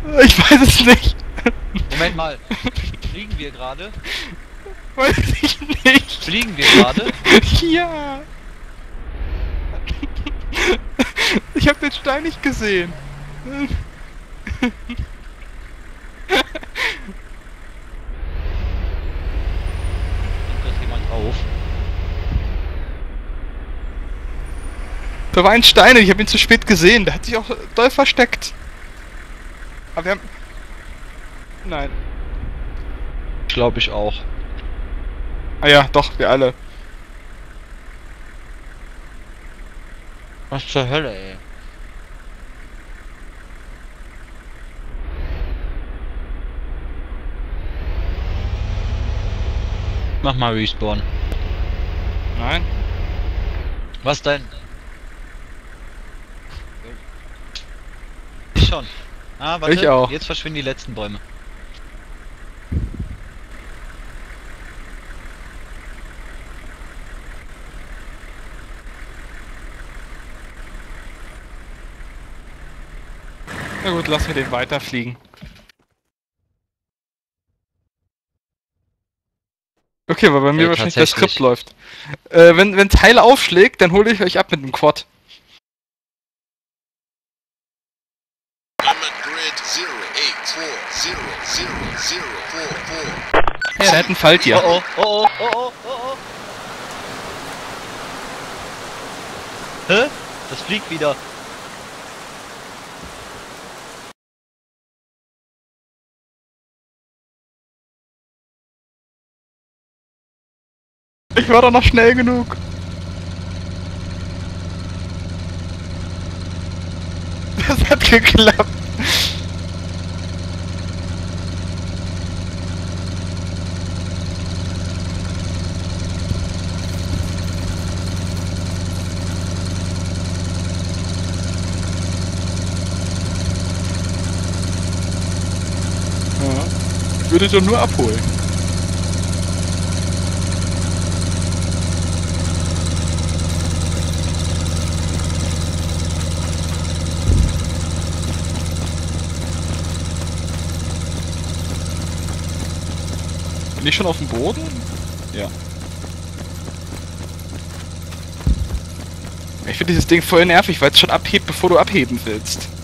Ich weiß es nicht. Moment mal. Fliegen wir gerade? Weiß ich nicht. Fliegen wir gerade? Ja. Ich habe den Stein nicht gesehen. Nimmt das jemand auf? Da war ein Stein und ich habe ihn zu spät gesehen. Der hat sich auch doll versteckt. Aber wir haben... Nein. Glaube ich auch. Ah ja, doch, wir alle. Was zur Hölle, ey? Mach mal Respawn. Nein. Was denn? Ich schon. Ah, warte. Ich auch. Jetzt verschwinden die letzten Bäume. Na gut, lassen wir den weiterfliegen. Okay, weil bei mir wahrscheinlich das Skript läuft. Wenn Teil aufschlägt, dann hole ich euch ab mit dem Quad. Ja, da hat ein Falltier. Oh oh, oh oh, oh oh, oh oh. Hä? Das fliegt wieder. Ich war doch noch schnell genug. Das hat geklappt. Ja. Ich würde doch nur abholen. Bin ich schon auf dem Boden? Ja. Ich finde dieses Ding voll nervig, weil es schon abhebt, bevor du abheben willst.